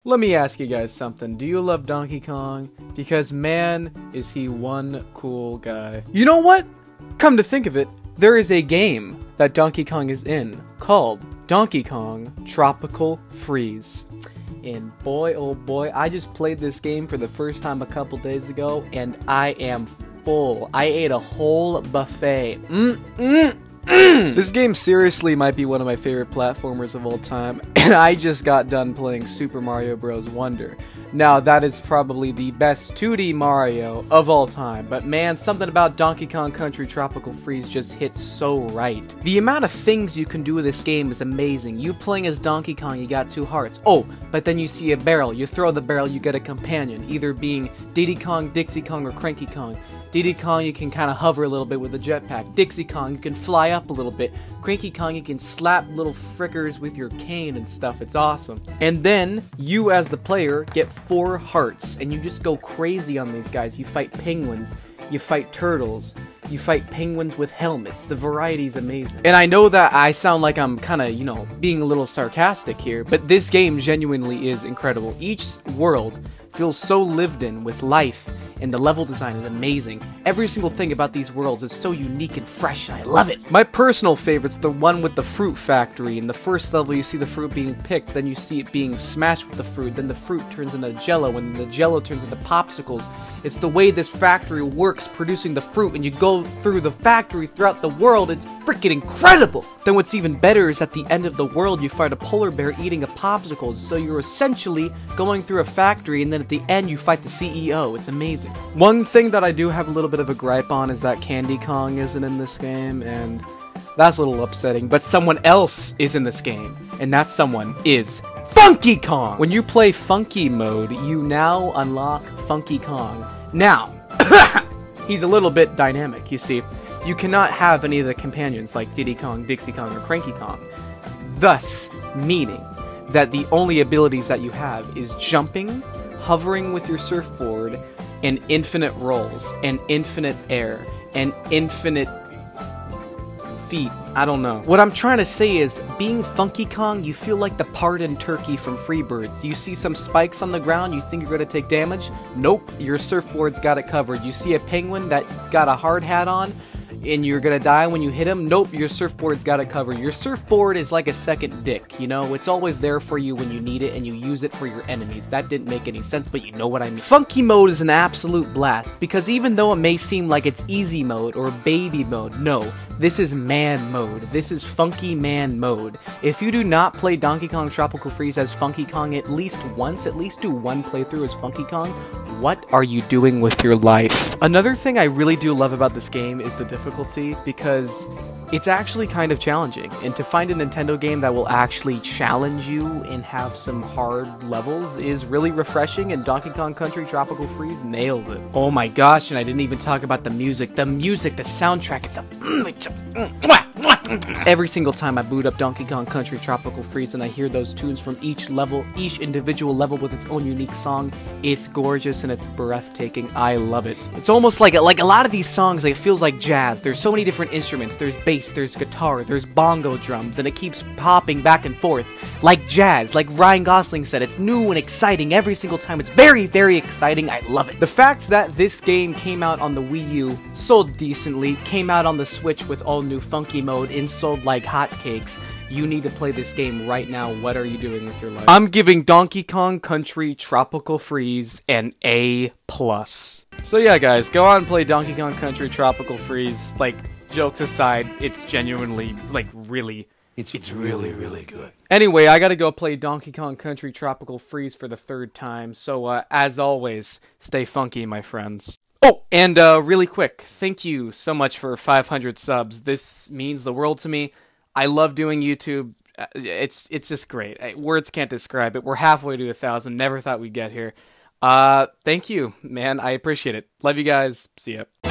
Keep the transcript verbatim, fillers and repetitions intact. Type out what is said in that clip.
Let me ask you guys something. Do you love Donkey Kong? Because man, is he one cool guy. You know what? Come to think of it, there is a game that Donkey Kong is in called Donkey Kong Tropical Freeze. And boy, oh boy, I just played this game for the first time a couple days ago, and I am full. I ate a whole buffet. Mm, mm, mm. This game seriously might be one of my favorite platformers of all time, and I just got done playing Super Mario Bros. Wonder. Now, that is probably the best two D Mario of all time, but man, something about Donkey Kong Country Tropical Freeze just hits so right. The amount of things you can do with this game is amazing. You playing as Donkey Kong, you got two hearts. Oh, but then you see a barrel. You throw the barrel, you get a companion, either being Diddy Kong, Dixie Kong, or Cranky Kong. Diddy Kong, you can kind of hover a little bit with a jetpack. Dixie Kong, you can fly up a little bit. Cranky Kong, you can slap little frickers with your cane and stuff. It's awesome. And then, you as the player get four hearts, and you just go crazy on these guys. You fight penguins, you fight turtles, you fight penguins with helmets. The variety is amazing. And I know that I sound like I'm kind of, you know, being a little sarcastic here, but this game genuinely is incredible. Each world feels so lived in with life, and the level design is amazing. Every single thing about these worlds is so unique and fresh, and I love it. My personal favorite's the one with the fruit factory. In the first level, you see the fruit being picked, then you see it being smashed with the fruit, then the fruit turns into jello, and the jello turns into popsicles. It's the way this factory works, producing the fruit, and you go through the factory throughout the world. It's freaking incredible! Then what's even better is at the end of the world, you fight a polar bear eating a popsicle, so you're essentially going through a factory, and then at the end, you fight the C E O. It's amazing. One thing that I do have a little bit of a gripe on is that Candy Kong isn't in this game, and that's a little upsetting, but someone else is in this game, and that someone is Funky Kong! When you play Funky mode, you now unlock Funky Kong. Now, he's a little bit dynamic, you see. You cannot have any of the companions like Diddy Kong, Dixie Kong, or Cranky Kong. Thus, meaning that the only abilities that you have is jumping, hovering with your surfboard, and infinite rolls, and infinite air, and infinite feet. I don't know. What I'm trying to say is, being Funky Kong, you feel like the pardoned turkey from Freebirds. You see some spikes on the ground, you think you're gonna take damage? Nope, your surfboard's got it covered. You see a penguin that got a hard hat on, and you're gonna die when you hit him? Nope, your surfboard's got it covered. Your surfboard is like a second dick, you know? It's always there for you when you need it, and you use it for your enemies. That didn't make any sense, but you know what I mean. Funky mode is an absolute blast, because even though it may seem like it's easy mode or baby mode, no, this is man mode. This is Funky Man mode. If you do not play Donkey Kong Tropical Freeze as Funky Kong at least once, at least do one playthrough as Funky Kong, what are you doing with your life? Another thing I really do love about this game is the difficulty, because it's actually kind of challenging, and to find a Nintendo game that will actually challenge you and have some hard levels is really refreshing, and Donkey Kong Country Tropical Freeze nails it. Oh my gosh, and I didn't even talk about the music. The music, the soundtrack, it's a... It's a every single time I boot up Donkey Kong Country Tropical Freeze and I hear those tunes from each level, each individual level with its own unique song, it's gorgeous and it's breathtaking. I love it. It's almost like, like a lot of these songs, like, it feels like jazz. There's so many different instruments. There's bass, there's guitar, there's bongo drums, and it keeps popping back and forth. Like jazz, like Ryan Gosling said, it's new and exciting every single time. It's very, very exciting. I love it. The fact that this game came out on the Wii U, sold decently, came out on the Switch with all new Funky mode, and sold like hotcakes. You need to play this game right now. What are you doing with your life? I'm giving Donkey Kong Country Tropical Freeze an A plus. So yeah, guys, go on and play Donkey Kong Country Tropical Freeze. Like, jokes aside, it's genuinely, like, really... It's, it's really, really good. Anyway, I gotta go play Donkey Kong Country Tropical Freeze for the third time, so uh, as always, stay funky, my friends. Oh, and uh, really quick, thank you so much for five hundred subs. This means the world to me. I love doing YouTube. It's it's just great. Words can't describe it. We're halfway to a thousand. Never thought we'd get here. Uh, thank you, man. I appreciate it. Love you guys. See ya.